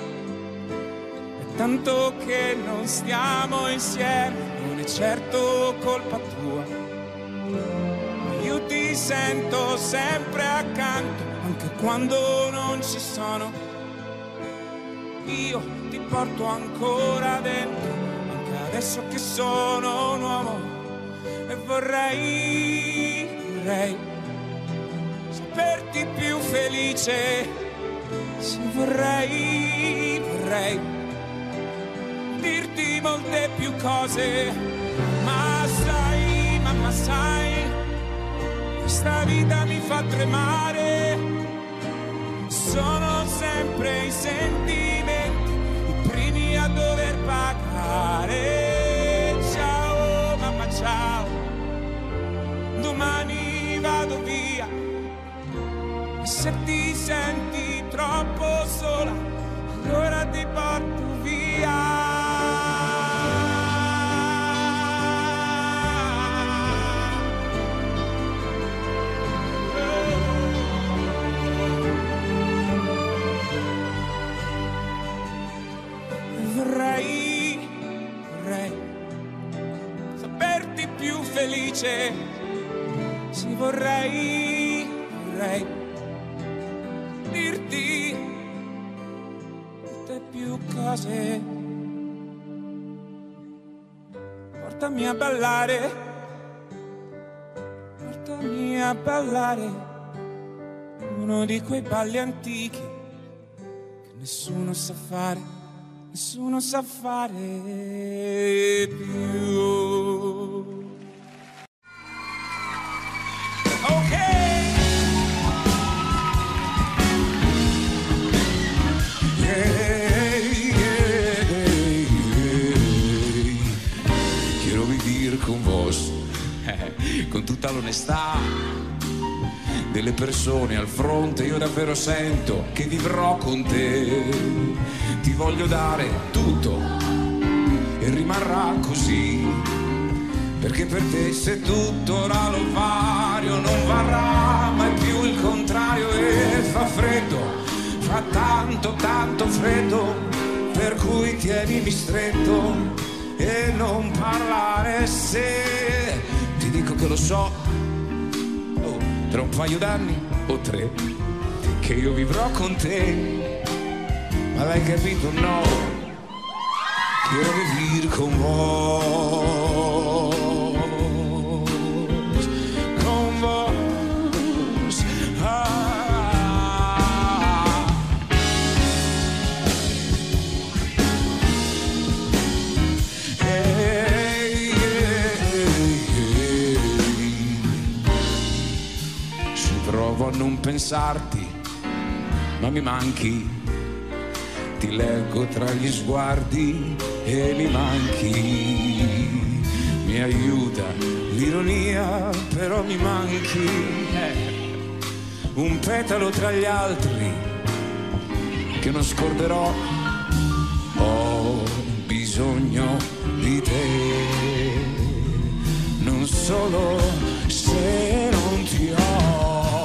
è tanto che non stiamo insieme, non è certo colpa tua, ma io ti sento sempre accanto, anche quando non ci sono. Io ti porto ancora dentro, anche adesso che sono un uomo, e vorrei, vorrei saperti più felice, sì, vorrei, vorrei dirti molte più cose, ma sai, mamma sai, questa vita mi fa tremare, sono sempre i sentimenti i primi a dover pagare. Ciao mamma, ciao, domani vado via, e se ti senti troppo sola, allora ti porto via. Vorrei, vorrei saperti più felice, sì, vorrei, vorrei dirti molte più cose. Portami a ballare, portami a ballare uno di quei balli antichi che nessuno sa fare, nessuno sa fare più. Ok. Yeah, yeah, yeah. Quiero vivir con vos, con tutta l'onestà delle persone al fronte. Io davvero sento che vivrò con te, ti voglio dare tutto e rimarrà così, perché per te se tutto ora lo vario non varrà mai più il contrario. E fa freddo, fa tanto tanto freddo, per cui tienimi stretto e non parlare se ti dico che lo so, oh, tra un paio d'anni o tre che io vivrò con te, ma l'hai capito no? Quiero vivir con vos, con vos, ah. Hey, hey, hey. Ci provo a non pensarti, ma mi manchi. Ti leggo tra gli sguardi e mi manchi. Mi aiuta l'ironia, però mi manchi. Eh, un petalo tra gli altri che non scorderò. Ho bisogno di te, non solo se non ti ho.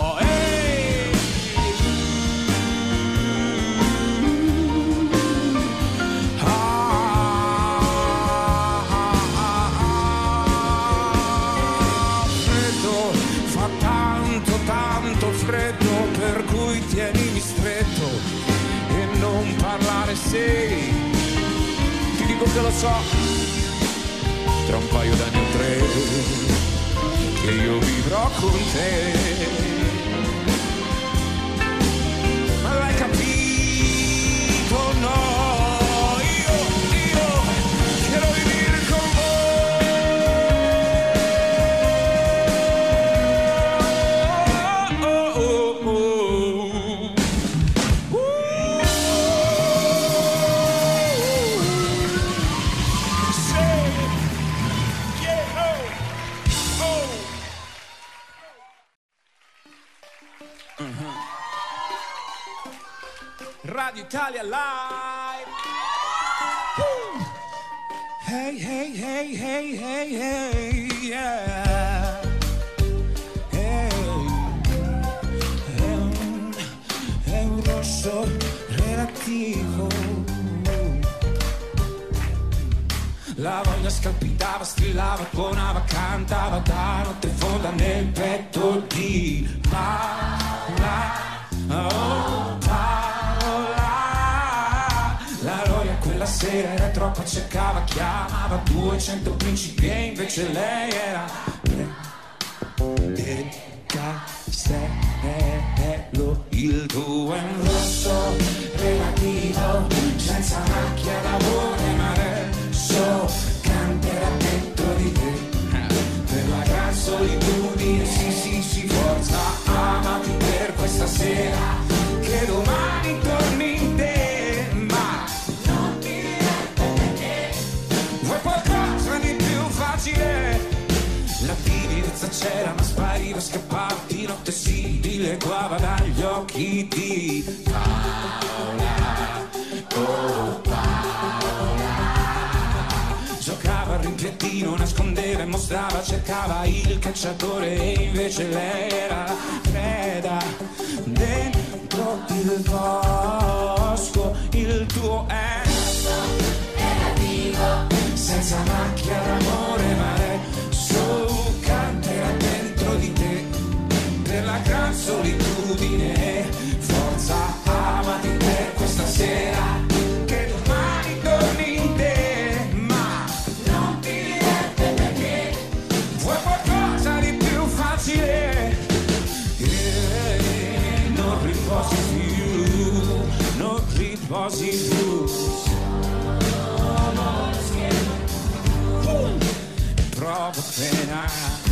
Per cui tienimi stretto e non parlare se ti dico che lo so, tra un paio d'anni o tre che io vivrò con te, ma l'hai capito no? Io, io quiero vivir con Radio Italia Live. Woo. Hey, hey, hey, hey, hey, hey, yeah. Hey. È un, è un rosso relativo. La voglia scalpitava, strillava, tuonava, cantava da notte fonda nel petto di Paola. Oh, la Loria quella sera era troppo, cercava, chiamava duecento principi e invece lei era Re del Castello. Il tuo è un rosso relativo, senza macchia d'amore, ma adesso canterà dentro di te. Per la gran solitudine, sì sì sì, forza, amati per questa sera, che domani torni in te. La timidezza c'era ma spariva, scappava di notte, si dileguava dagli occhi di Paola. Oh Paola. Giocava al rimpiattino, nascondeva e mostrava, cercava il cacciatore e invece lei era preda dentro il bosco. Il tuo è relativo, senza macchia d'amore, ma adesso canterà dentro di te. Per la gran solitudine, forza, amati per questa sera, che domani torni in te. Ma non ti diverte perché vuoi qualcosa di più facile, e non riposi più, non riposi più. Provo appena,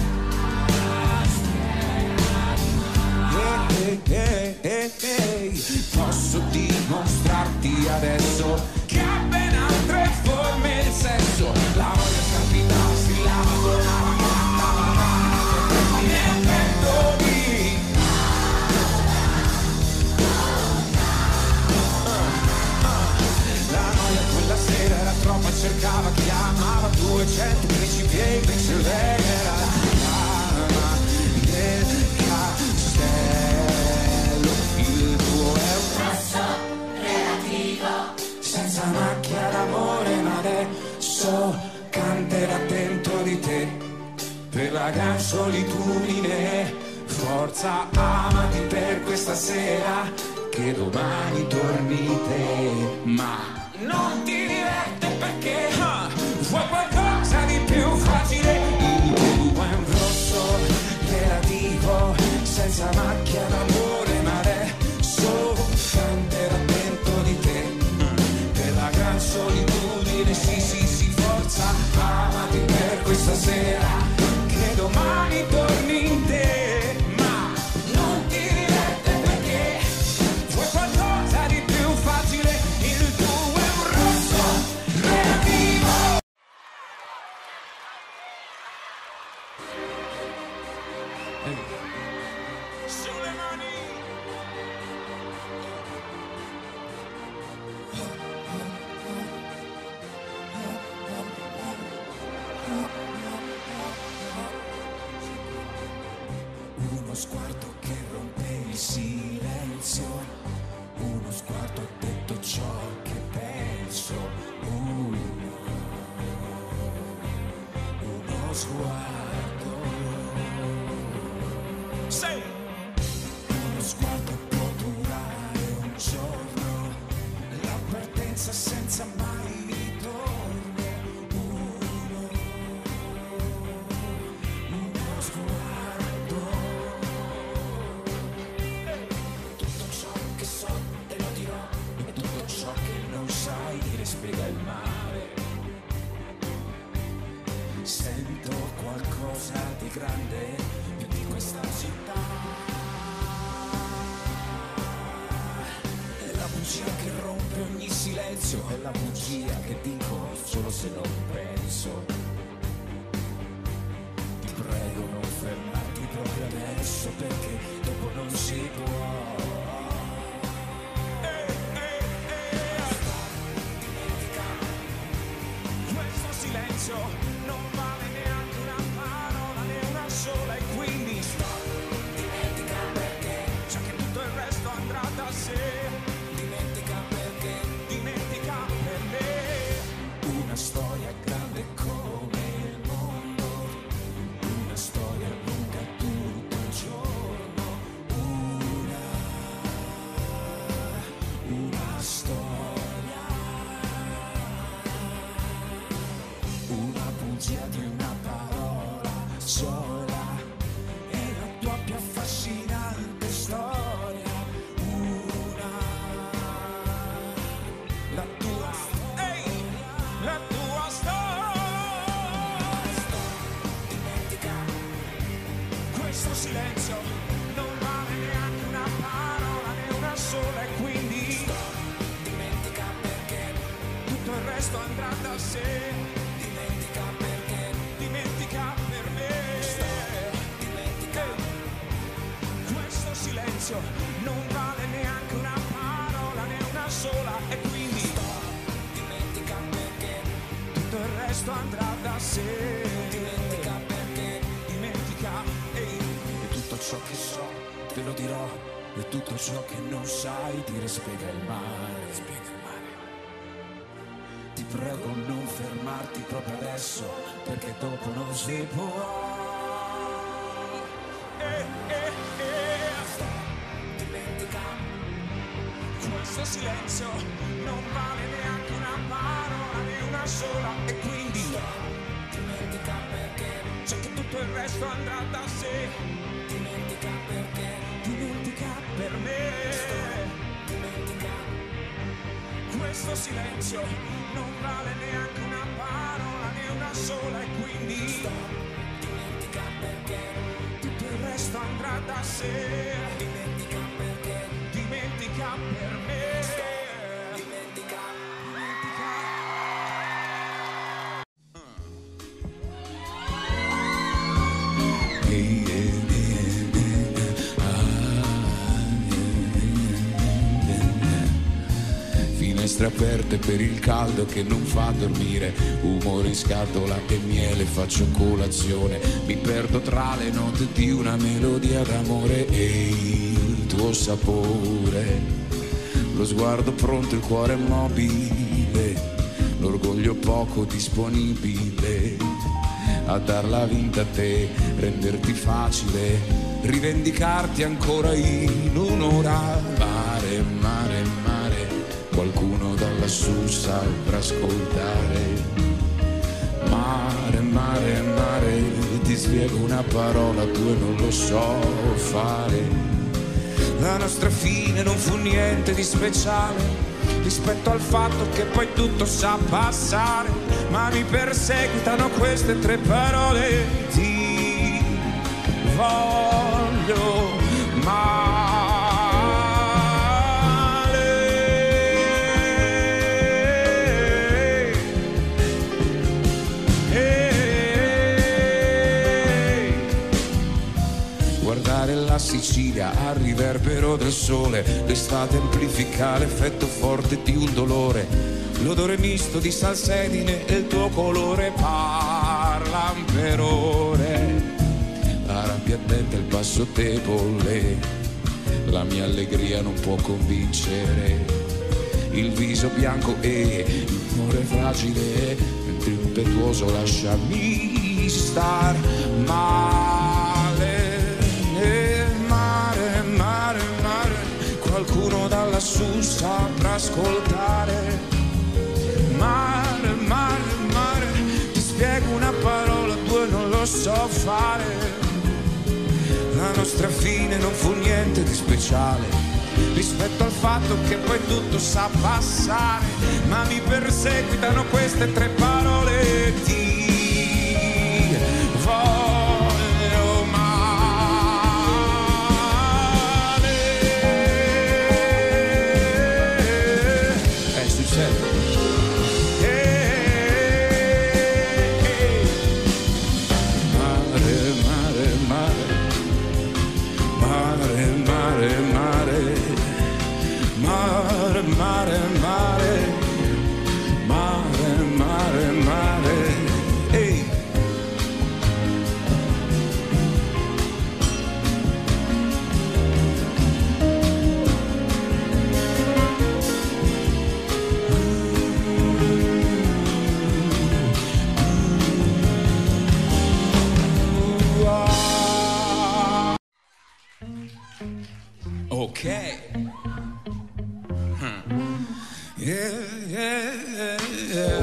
hey, hey, hey, hey. Posso dimostrarti adesso che ha ben altre forme il sesso. La voglia scalpitava, strillava, suonava, cantava nel petto di la noia quella sera era troppa, cercava, chiamava duecento principi e invece lei era dama del Castello. Il tuo è un rosso relativo, senza macchia d'amore, ma adesso canterà dentro di te per la gran solitudine. Forza, amati per questa sera, che domani torni te. Ma non ti diverte perché uh, vuoi qualcosa di più facile. Il tuo è un rosso relativo senza macchia d'amore, ma adesso canterà dentro di te per la gran solitudine. Sì, sì, sì, forza, amati per questa sera, che domani torni in te. Uno sguardo che rompe il silenzio, uno sguardo ha detto ciò che penso, uno, uno sguardo, sei. Uno sguardo può durare un giorno, l'avvertenza senza mai ritorno, uno, uno sguardo. Spiega il mare, sento qualcosa di grande più di questa città. È la bugia che rompe ogni silenzio, è la bugia che dico solo se non penso. Ti prego non fermarti proprio adesso, perché dopo non si può. Non vale neanche una parola, né una sola, e quindi stop, dimentica perché, già che tutto il resto andrà da sé. Dimentica perché, dimentica per me. Una storia grande come il mondo, una storia lunga tutto il giorno, una, una storia. Una bugia di una parola sola è la tua più affascinante storia. Una, la tua, Ehi, la tua storia. Dimentica Questo silenzio non vale neanche una parola, né una sola, e quindi dimentica perché tutto il resto andrà da sé. Dimentica per me. dimentica Questo silenzio non vale neanche una parola, né una sola, e quindi dimentica perché tutto il resto andrà da sé. dimentica perché Dimentica, ehi. e tutto ciò che so te lo dirò, e tutto ciò che non sai ti spiega il mare, spiega il mare. Ti prego non fermarti proprio adesso, perché dopo non si può. Eh, eh, eh. Dimentica Questo silenzio non vale neanche una parola, né una sola, e quindi dimentica perché c'è che tutto il resto andrà da sé. dimentica perché Dimentica per me. dimentica Questo silenzio non vale neanche una parola, né una sola, e quindi dimentica perché tutto il resto andrà da sé. dimentica perché Dimentica per me. dimentica Finestre aperte per il caldo che non fa dormire, umore in scatola e miele, faccio colazione, mi perdo tra le note di una melodia d'amore e il tuo sapore, lo sguardo pronto, il cuore mobile, l'orgoglio poco disponibile a darla vinta a te, renderti facile, rivendicarti ancora in un'ora. Mare, mare, mare, qualcuno da lassù saprà ascoltare. Mare, mare, mare, ti spiego una parola, due non lo so fare. La nostra fine non fu niente di speciale rispetto al fatto che poi tutto sa passare, ma mi perseguitano queste tre parole: ti voglio male. Guardare la Sicilia al riverbero del sole, l'estate amplifica l'effetto forte di un dolore, l'odore misto di salsedine e il tuo colore parlan per ore. La rabbia attenta e il passo debole, la mia allegria non può convincere, il viso bianco e il cuore fragile, mentre impetuoso lasciami star male. Mare, mare, mare, qualcuno da lassù saprà ascoltare. Mare, mare, mare, ti spiego una parola, due non lo so fare. La nostra fine non fu niente di speciale rispetto al fatto che poi tutto sa passare, ma mi perseguitano queste tre parole: ti voglio male. Eh, succede. Mare, mare, mare, mare, mare, ehi. Ok. Yeah, yeah, yeah.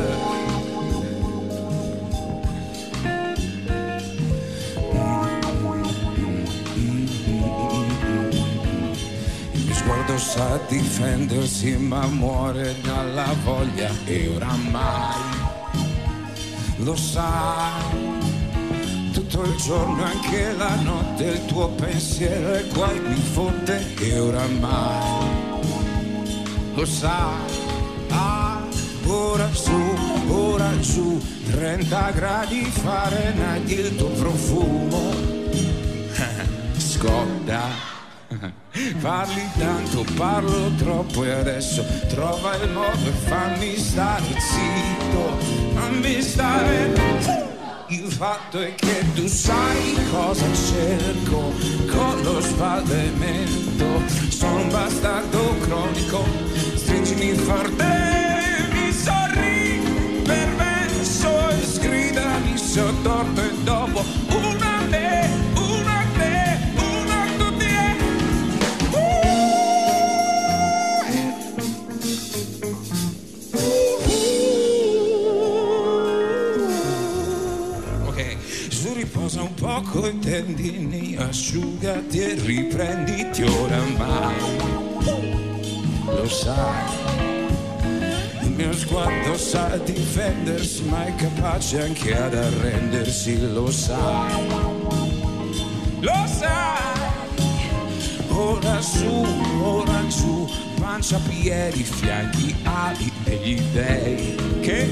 Il mio sguardo sa difendersi ma muore dalla voglia e oramai lo sai. Tutto il giorno e anche la notte il tuo pensiero e guai mi fotte e oramai lo sai. Ora su, ora giù, trenta gradi Fahrenheit, il tuo profumo scotta. Parli tanto, parlo troppo e adesso trova il modo e fammi stare zitto, fammi stare. Il fatto è che tu sai cosa cerco con lo sbalordimento. Sono un bastardo cronico, stringimi forte. Sgridami sottorto e dopo una te, una te, una tutti e uh. Ok, su riposa un poco i tendini, asciugati e riprenditi oramai. Lo sai. Il mio sguardo sa difendersi, ma è capace anche ad arrendersi, lo sai, lo sai. Ora su, ora giù, pancia, piedi, fianchi, ali degli dei. Che?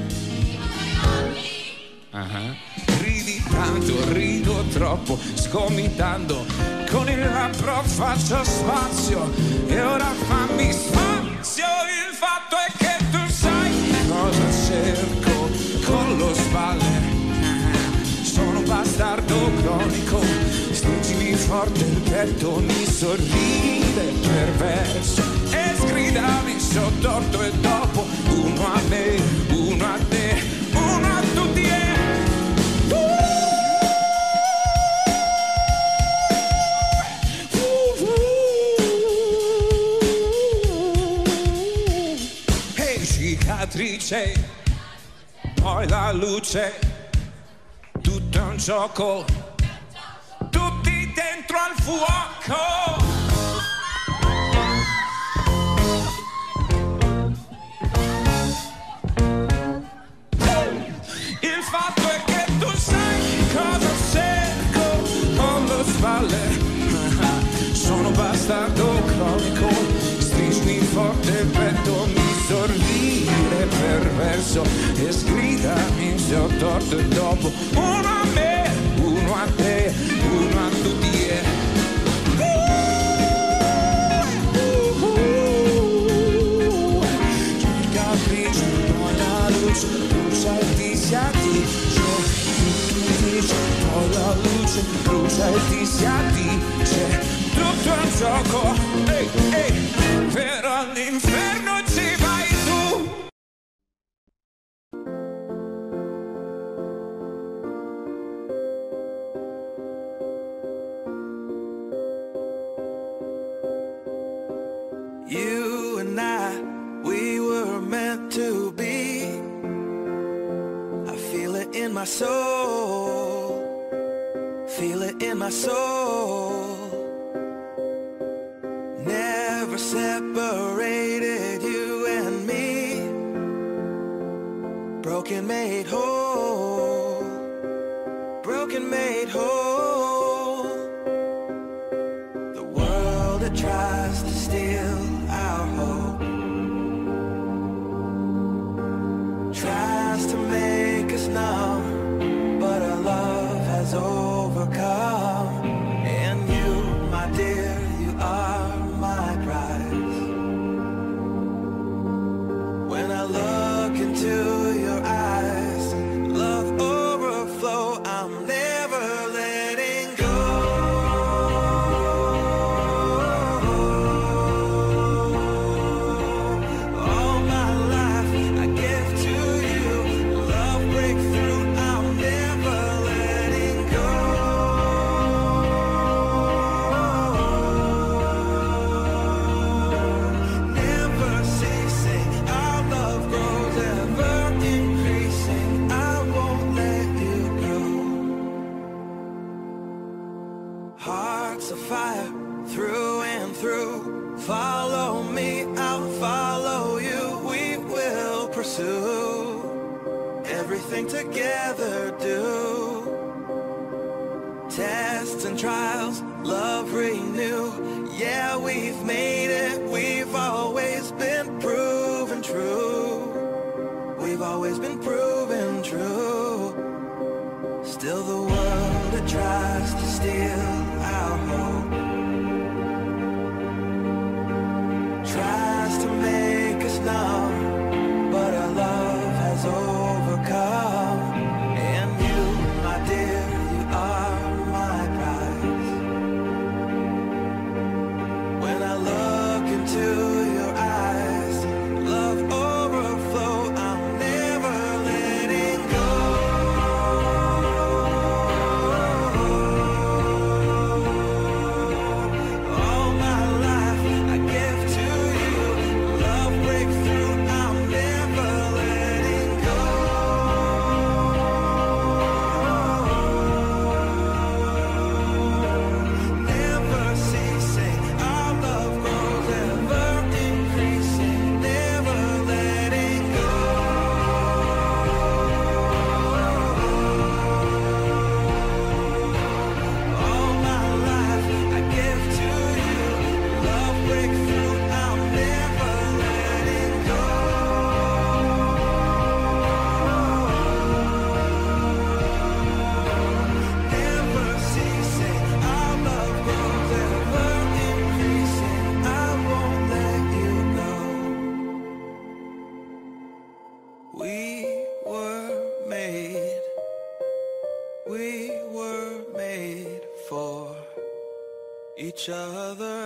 Uh-huh. Ridi tanto, rido troppo, sgomitando, con il labbro faccio spazio, e ora fammi spazio. Il fatto è che cosa cerco con lo spalle, sono un bastardo cronico, stringimi forte il petto, mi sorride perverso e sgridami sottorto e dopo uno a me, uno uno a te, uno a tutti e cicatrice, poi la luce, tutto è un gioco, tutti dentro al fuoco. Il fatto è che tu sai cosa cerco con le spalle. Sono bastardo cronico, strismi forte il petto, mi sorridere perverso e sgridami se ho torto e dopo uno a me, uno a te, uno a tutti e uh, uh, uh. Il capriccio, poi la luce, brucia e ti si addice, tu dici, poi la luce, brucia e ti si addice, tutto è un gioco, ehi, ehi, però all'inferno ci vai tu. You and I, we were meant to be. I feel it in my soul, feel it in my soul. Never separated, you and me. Broken made whole, broken made whole. The world that tries to steal our hope tries to make us numb, but our love has overcome. And you, my dear, you are my prize. When I look into your eyes, love overflow, I'm never letting go. All my life I give to you, love breakthrough, I'm never letting go. Never ceasing, our love grows ever increasing, I won't let you go. Hearts of fire through and through, follow me, I'll follow you, we will pursue everything together, do tests and trials, love renew. Yeah, we've made it, we've always been proven true. We've always been proven true. Still the world that tries to steal our hope tries to make us numb, but our love has overcome. And you, my dear, you are my prize. When I look into your eyes, love overflow, I'm never letting go. All my life I give to you, love breakthrough, I'm never letting go. Never ceasing, our love grows ever increasing, never letting go. All my life I give to you, love breakthrough, I'm never letting go. Never ceasing, our love grows ever increasing, I won't let you go. We were made, we were made for each other.